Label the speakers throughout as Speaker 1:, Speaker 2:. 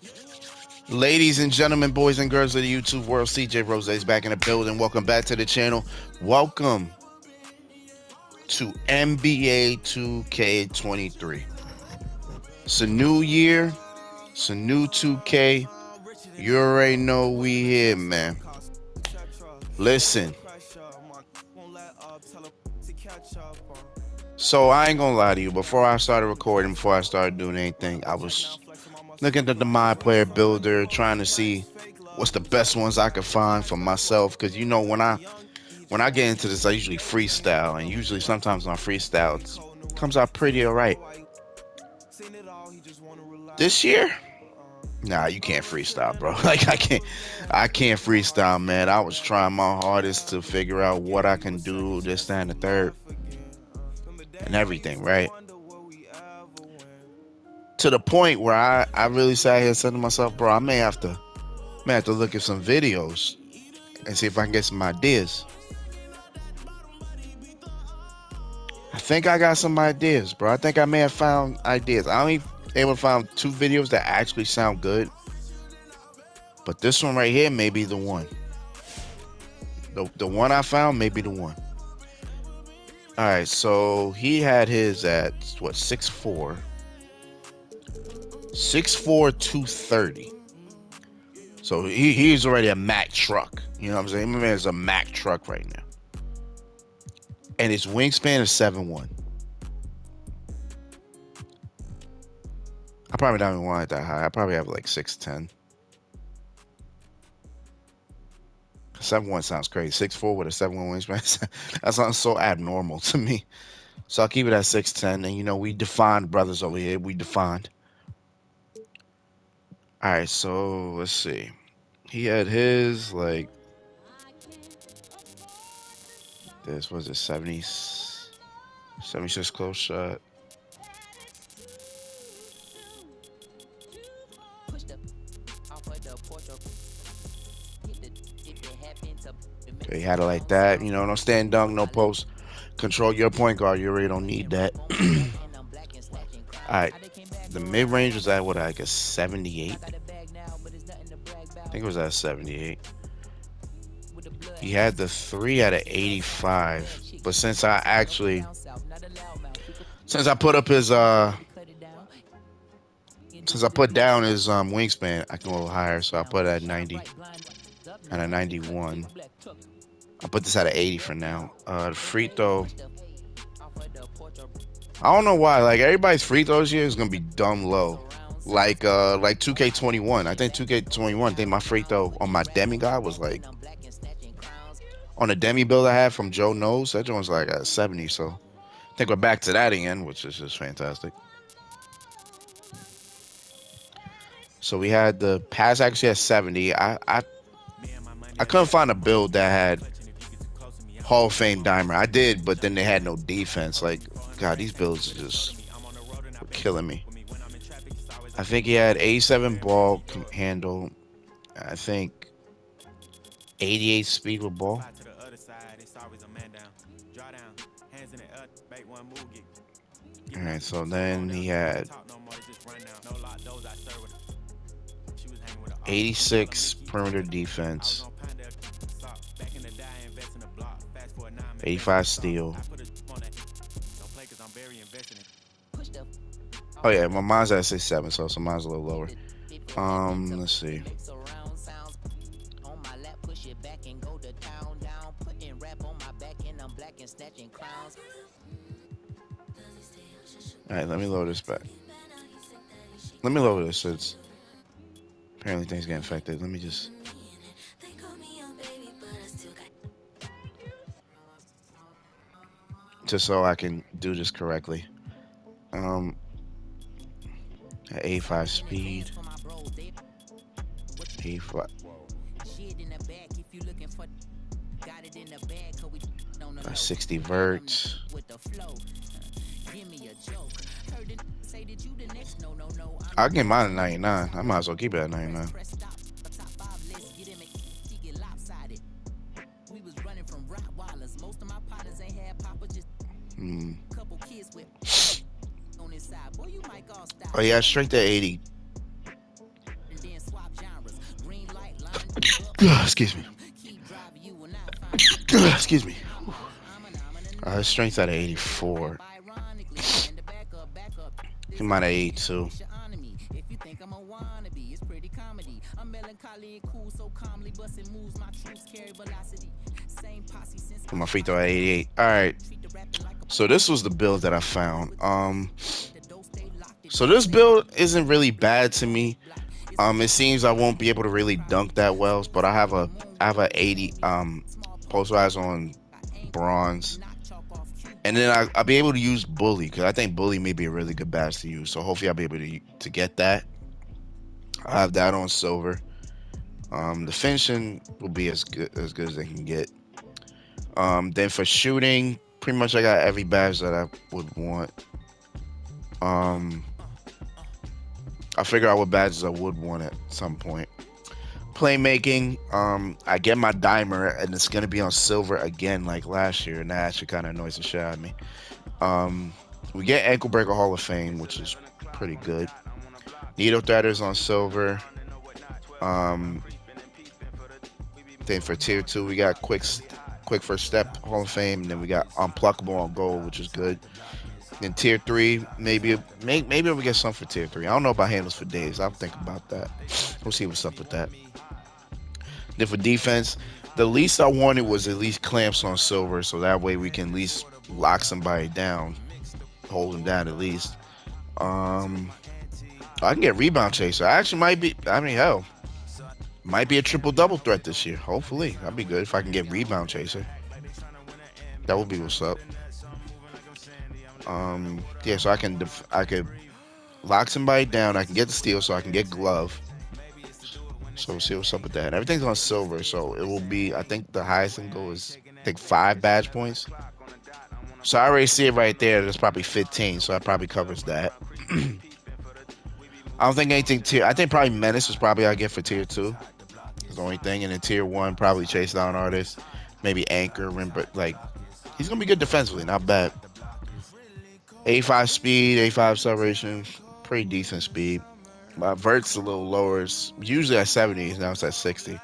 Speaker 1: Ladies and gentlemen, boys and girls of the YouTube world, CJ Rose is back in the building. Welcome back to the channel. Welcome to NBA 2K23. It's a new year. It's a new 2K. You already know we here, man. Listen. So I ain't gonna lie to you. Before I started recording, before I started doing anything, I was looking at the My Player Builder, trying to see what's the best ones I could find for myself. Cause you know when I get into this, I usually freestyle, and usually sometimes on freestyle it comes out pretty alright. This year, nah, you can't freestyle, bro. Like I can't freestyle, man. I was trying my hardest to figure out what I can do, this, that, and the third, and everything, right? To the point where I really sat here and said to myself, bro, I may have to look at some videos and see if I can get some ideas. I think I got some ideas, bro. I think I may have found ideas. I only able to find 2 videos that actually sound good, but this one right here may be the one. The one I found may be the one. All right, so he had his at what, 6'4", 230. So he's already a Mack truck. You know what I'm saying? My man's a Mack truck right now. And his wingspan is 7'1". I probably don't even want it that high. I probably have like 6'10". 7'1" sounds crazy. 6'4" with a 7'1" wingspan. That sounds so abnormal to me. So I'll keep it at 6'10". And you know, we defined brothers over here. We defined. All right, so let's see. He had his like this was a 76 close shot. Okay, he had it like that. You know, no stand dunk, no post. Control your point guard. You really don't need that. All right. The mid-range was at, what, I guess 78? I think it was at 78. He had the 3 at an 85. But since I put up his, since I put down his wingspan, I can go a little higher. So I put it at 90 and a 91. I put this at an 80 for now. The free throw, I don't know why. Like, everybody's free throws here is gonna be dumb low. Like 2K21. I think 2K21. I think my free throw on my demigod was like, on the demi build I had from Joe Knows, that joint was like at 70. So I think we're back to that again, which is just fantastic. So we had the pass accuracy at 70. I couldn't find a build that had Hall of Fame dimer. I did, but then they had no defense. Like, God, these builds are just were killing me. I think he had 87 ball handle. I think 88 speed with ball. All right, so then he had 86 perimeter defense, 85 steal. Oh yeah, my mine's at 6'7", so mine's a little lower. Let's see. All right, let me load this back. Let me load this. It's apparently things get infected. Let me just. Just so I can do this correctly. At 85 speed. 85. 60 vert. I'll get mine at 99. I might as well keep it at 99. Oh yeah, straight to 80. Excuse me. Excuse me. Strength out of 84. He might have 82. Put my free throw at 88. All right. So this was the build that I found. So this build isn't really bad to me. It seems I won't be able to really dunk that well, but I have a 80 posterized on bronze, and then I'll be able to use bully because I think bully may be a really good badge to use. So hopefully I'll be able to get that. I have that on silver. The finishing will be as good as they can get. Then for shooting, pretty much I got every badge that I would want. I'll figure out what badges I would want at some point. Playmaking, I get my dimer, and it's going to be on silver again like last year, and that actually kind of annoys the shit out of me. We get Ankle Breaker Hall of Fame, which is pretty good. Needle Threaders on silver. Then for tier 2, we got Quick First Step Hall of Fame, and then we got Unpluckable on gold, which is good. Then tier 3, maybe we get some for tier 3. I don't know about handles for days. I'll think about that. We'll see what's up with that. Then for defense, the least I wanted was at least clamps on silver, so that way we can at least lock somebody down, hold them down at least. I can get rebound chaser. I actually might be. I mean, hell, might be a triple-double threat this year. Hopefully, that'd be good if I can get rebound chaser. That would be what's up. Yeah, so I could lock somebody down. I can get the steal, so I can get glove. So we'll see what's up with that. Everything's on silver, so it will be. I think the highest can go is 5 badge points. So I already see it right there. There's probably 15, so that probably covers that. I don't think anything tier. I think probably Menace is probably I get for tier 2. It's the only thing. And then tier 1 probably Chase Down Artist, maybe Anchor, but like he's gonna be good defensively, not bad. 85 speed, 85 acceleration, pretty decent speed. My vert's a little lower. It's usually at 70, now it's at 60.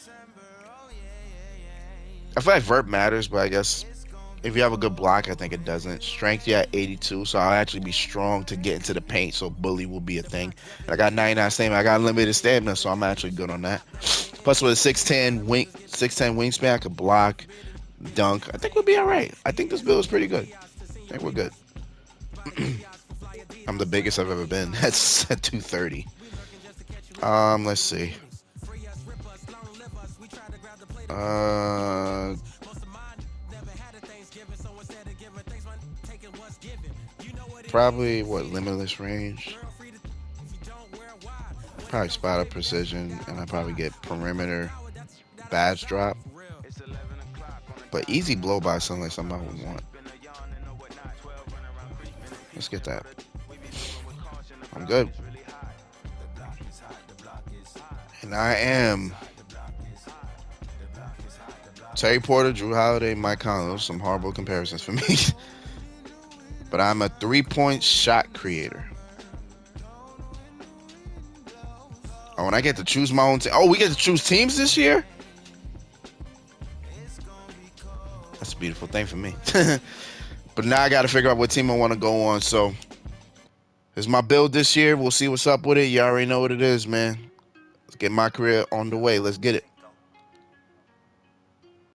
Speaker 1: I feel like vert matters, but I guess if you have a good block, I think it doesn't. Strength, yeah, 82, so I'll actually be strong to get into the paint, so bully will be a thing. And I got 99 stamina. I got unlimited stamina, so I'm actually good on that. Plus with a 6'10 wingspan, I could block, dunk. I think we'll be all right. I think this build is pretty good. I think we're good. I'm the biggest I've ever been. That's at 230. Let's see. Probably what, limitless range? Probably spotter precision, and I probably get perimeter badge drop. But easy blow by something like somebody would want. Let's get that. I'm good. And I am Terry Porter, Drew Holiday, Mike Conley. Some horrible comparisons for me. But I'm a 3-point shot creator. Oh, and I get to choose my own team. Oh, we get to choose teams this year? That's a beautiful thing for me. But now I got to figure out what team I want to go on. So, it's my build this year. We'll see what's up with it. You already know what it is, man. Let's get my career on the way. Let's get it.